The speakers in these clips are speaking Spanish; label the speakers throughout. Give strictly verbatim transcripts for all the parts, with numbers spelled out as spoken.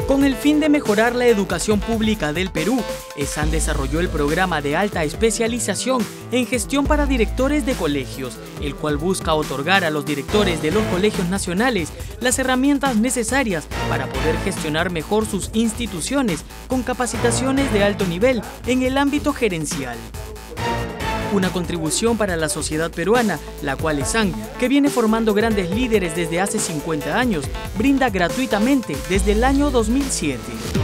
Speaker 1: Con el fin de mejorar la educación pública del Perú, ESAN desarrolló el programa de alta especialización en gestión para directores de colegios, el cual busca otorgar a los directores de los colegios nacionales las herramientas necesarias para poder gestionar mejor sus instituciones con capacitaciones de alto nivel en el ámbito gerencial. Una contribución para la sociedad peruana, la cual ESAN, que viene formando grandes líderes desde hace cincuenta años, brinda gratuitamente desde el año dos mil siete.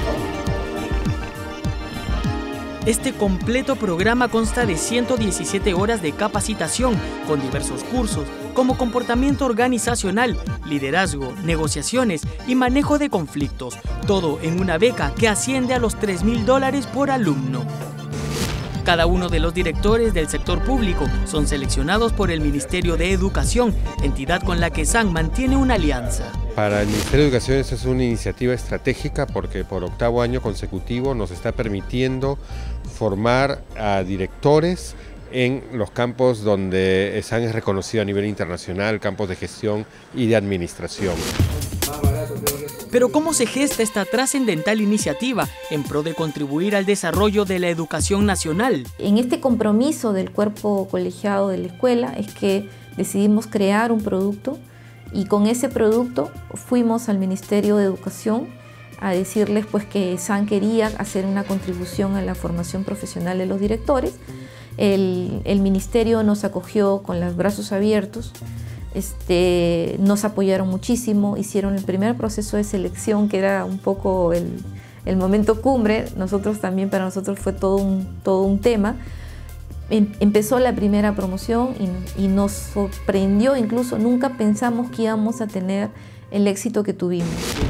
Speaker 1: Este completo programa consta de ciento diecisiete horas de capacitación con diversos cursos como comportamiento organizacional, liderazgo, negociaciones y manejo de conflictos, todo en una beca que asciende a los tres mil dólares por alumno. Cada uno de los directores del sector público son seleccionados por el Ministerio de Educación, entidad con la que ESAN mantiene una alianza.
Speaker 2: Para el Ministerio de Educación esta es una iniciativa estratégica porque por octavo año consecutivo nos está permitiendo formar a directores en los campos donde ESAN es reconocido a nivel internacional, campos de gestión y de administración.
Speaker 1: Pero ¿cómo se gesta esta trascendental iniciativa en pro de contribuir al desarrollo de la educación nacional?
Speaker 3: En este compromiso del cuerpo colegiado de la escuela es que decidimos crear un producto y con ese producto fuimos al Ministerio de Educación a decirles pues, que ESAN quería hacer una contribución a la formación profesional de los directores. El, el Ministerio nos acogió con los brazos abiertos. Este, nos apoyaron muchísimo, hicieron el primer proceso de selección que era un poco el, el momento cumbre. Nosotros también, para nosotros fue todo un, todo un tema. Em, empezó la primera promoción y, y nos sorprendió, incluso nunca pensamos que íbamos a tener el éxito que tuvimos.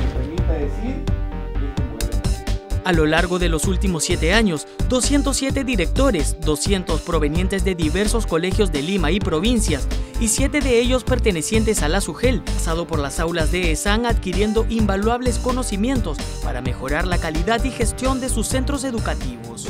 Speaker 1: A lo largo de los últimos siete años, doscientos siete directores, doscientos provenientes de diversos colegios de Lima y provincias, y siete de ellos pertenecientes a la SUGEL, pasado por las aulas de ESAN adquiriendo invaluables conocimientos para mejorar la calidad y gestión de sus centros educativos.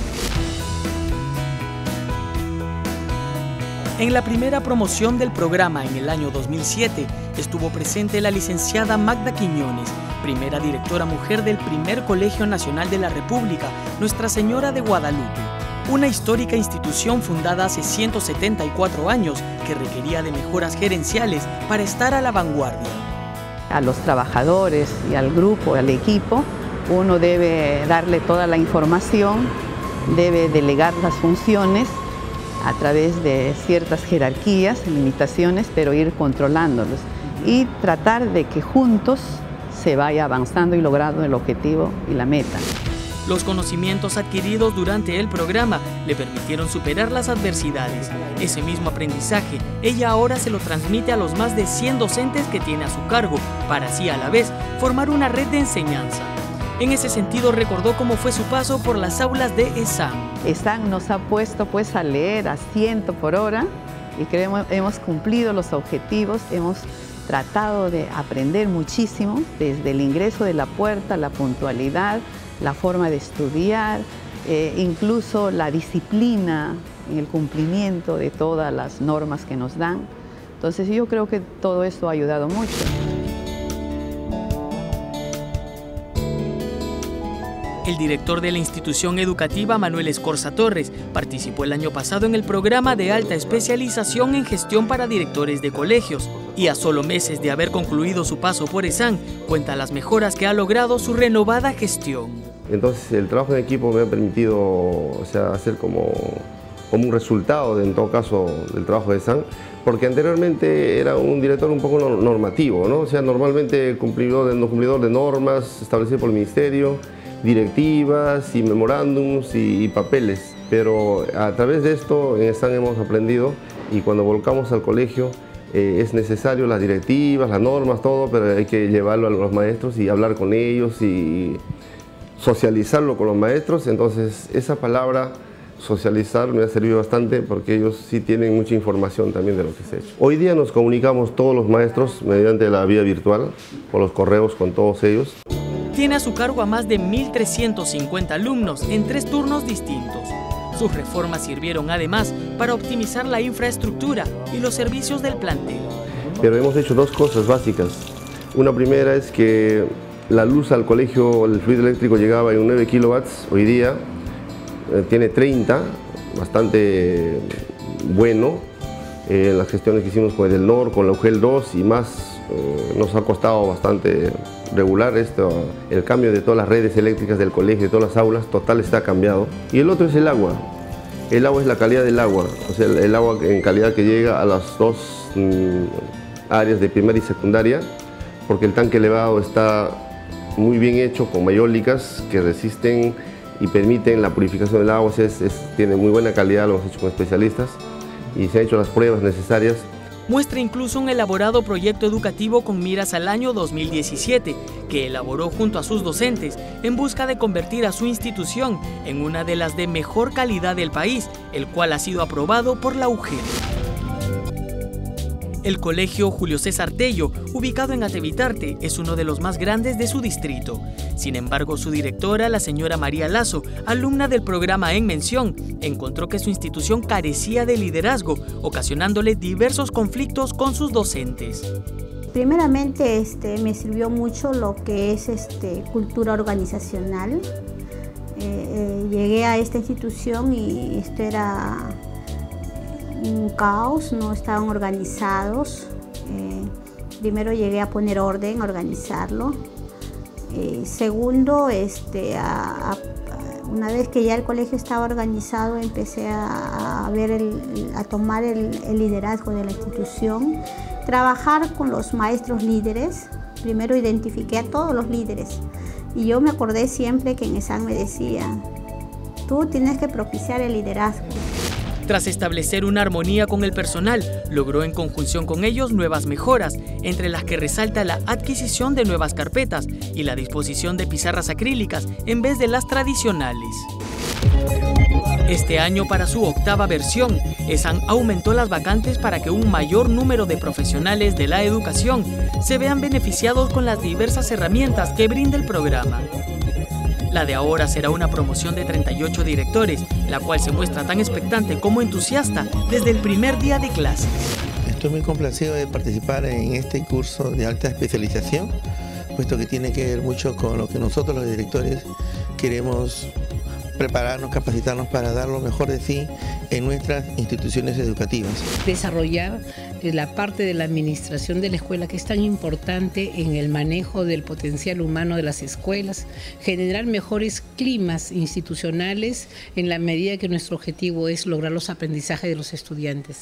Speaker 1: En la primera promoción del programa en el año dos mil siete estuvo presente la licenciada Magda Quiñones, primera directora mujer del primer Colegio Nacional de la República, Nuestra Señora de Guadalupe, una histórica institución fundada hace ciento setenta y cuatro años que requería de mejoras gerenciales para estar a la vanguardia.
Speaker 4: A los trabajadores y al grupo, al equipo, uno debe darle toda la información, debe delegar las funciones a través de ciertas jerarquías, limitaciones, pero ir controlándolos y tratar de que juntos se vaya avanzando y logrando el objetivo y la meta.
Speaker 1: Los conocimientos adquiridos durante el programa le permitieron superar las adversidades. Ese mismo aprendizaje, ella ahora se lo transmite a los más de cien docentes que tiene a su cargo, para así a la vez formar una red de enseñanza. En ese sentido recordó cómo fue su paso por las aulas de ESAN.
Speaker 4: ESAN nos ha puesto pues a leer a ciento por hora y creemos hemos cumplido los objetivos, hemos tratado de aprender muchísimo desde el ingreso de la puerta, la puntualidad, la forma de estudiar, eh, incluso la disciplina en el cumplimiento de todas las normas que nos dan. Entonces yo creo que todo esto ha ayudado mucho.
Speaker 1: El director de la institución educativa, Manuel Escorza Torres, participó el año pasado en el programa de alta especialización en gestión para directores de colegios y a solo meses de haber concluido su paso por ESAN, cuenta las mejoras que ha logrado su renovada gestión.
Speaker 5: Entonces el trabajo en equipo me ha permitido, o sea, hacer como, como un resultado, de, en todo caso, del trabajo de ESAN, porque anteriormente era un director un poco normativo, ¿no? O sea, normalmente cumplidor de, cumplidor de normas establecidas por el Ministerio, directivas y memorándums y, y papeles, pero a través de esto en ESAN hemos aprendido y cuando volcamos al colegio eh, es necesario las directivas, las normas, todo, pero hay que llevarlo a los maestros y hablar con ellos y socializarlo con los maestros. Entonces esa palabra socializar me ha servido bastante porque ellos sí tienen mucha información también de lo que se ha hecho. Hoy día nos comunicamos todos los maestros mediante la vía virtual, por los correos con todos ellos.
Speaker 1: Tiene a su cargo a más de mil trescientos cincuenta alumnos en tres turnos distintos. Sus reformas sirvieron además para optimizar la infraestructura y los servicios del plantel.
Speaker 5: Pero hemos hecho dos cosas básicas. Una primera es que la luz al colegio, el fluido eléctrico llegaba en nueve kilowatts, hoy día eh, tiene treinta, bastante bueno. Eh, las gestiones que hicimos con el N O R, con la U G E L dos y más, eh, nos ha costado bastante regular esto, el cambio de todas las redes eléctricas del colegio, de todas las aulas, total está cambiado. Y el otro es el agua. El agua es la calidad del agua, o sea, el, el agua en calidad que llega a las dos mmm, áreas de primaria y secundaria, porque el tanque elevado está muy bien hecho con mayólicas que resisten y permiten la purificación del agua, o sea, es, es, tiene muy buena calidad, lo hemos hecho con especialistas y se han hecho las pruebas necesarias.
Speaker 1: Muestra incluso un elaborado proyecto educativo con miras al año dos mil diecisiete, que elaboró junto a sus docentes en busca de convertir a su institución en una de las de mejor calidad del país, el cual ha sido aprobado por la U G E L. El colegio Julio César Tello, ubicado en Atevitarte, es uno de los más grandes de su distrito. Sin embargo, su directora, la señora María Lazo, alumna del programa En Mención, encontró que su institución carecía de liderazgo, ocasionándole diversos conflictos con sus docentes.
Speaker 6: Primeramente, este, me sirvió mucho lo que es este, cultura organizacional. Eh, eh, llegué a esta institución y esto era un caos, no estaban organizados. Eh, primero llegué a poner orden, a organizarlo. Eh, segundo, este, a, a, una vez que ya el colegio estaba organizado, empecé a, a, ver el, a tomar el, el liderazgo de la institución, trabajar con los maestros líderes. Primero identifiqué a todos los líderes y yo me acordé siempre que en ESAN me decía, tú tienes que propiciar el liderazgo.
Speaker 1: Tras establecer una armonía con el personal, logró en conjunción con ellos nuevas mejoras, entre las que resalta la adquisición de nuevas carpetas y la disposición de pizarras acrílicas en vez de las tradicionales. Este año, para su octava versión, ESAN aumentó las vacantes para que un mayor número de profesionales de la educación se vean beneficiados con las diversas herramientas que brinda el programa. La de ahora será una promoción de treinta y ocho directores, la cual se muestra tan expectante como entusiasta desde el primer día de clases.
Speaker 7: Estoy muy complacido de participar en este curso de alta especialización, puesto que tiene que ver mucho con lo que nosotros los directores queremos prepararnos, capacitarnos para dar lo mejor de sí en nuestras instituciones educativas.
Speaker 8: Desarrollar la parte de la administración de la escuela, que es tan importante en el manejo del potencial humano de las escuelas, generar mejores climas institucionales en la medida que nuestro objetivo es lograr los aprendizajes de los estudiantes.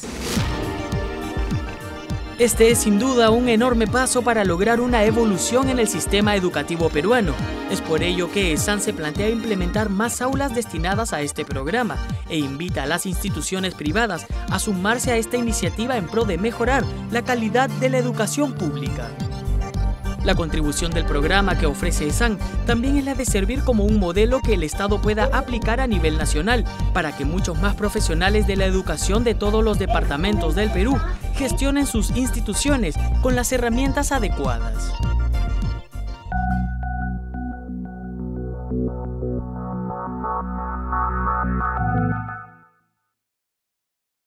Speaker 1: Este es sin duda un enorme paso para lograr una evolución en el sistema educativo peruano. Es por ello que ESAN se plantea implementar más aulas destinadas a este programa e invita a las instituciones privadas a sumarse a esta iniciativa en pro de mejorar la calidad de la educación pública. La contribución del programa que ofrece ESAN también es la de servir como un modelo que el Estado pueda aplicar a nivel nacional para que muchos más profesionales de la educación de todos los departamentos del Perú gestionen sus instituciones con las herramientas adecuadas.